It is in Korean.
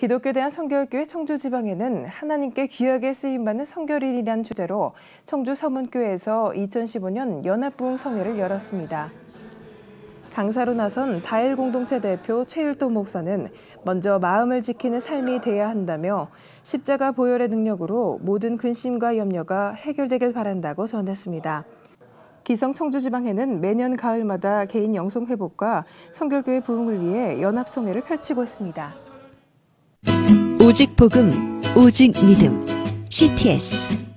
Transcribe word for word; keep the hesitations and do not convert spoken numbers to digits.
기독교 대한성결교회 청주지방에는 하나님께 귀하게 쓰임받는 성결일이란 주제로 청주 서문교회에서 이천십오 년 연합부흥 성회를 열었습니다. 강사로 나선 다일 공동체 대표 최율도 목사는 먼저 마음을 지키는 삶이 돼야 한다며 십자가 보혈의 능력으로 모든 근심과 염려가 해결되길 바란다고 전했습니다. 기성 청주지방회는 매년 가을마다 개인 영성 회복과 성결교회 부흥을 위해 연합성회를 펼치고 있습니다. 오직 복음, 오직 믿음, 씨티에스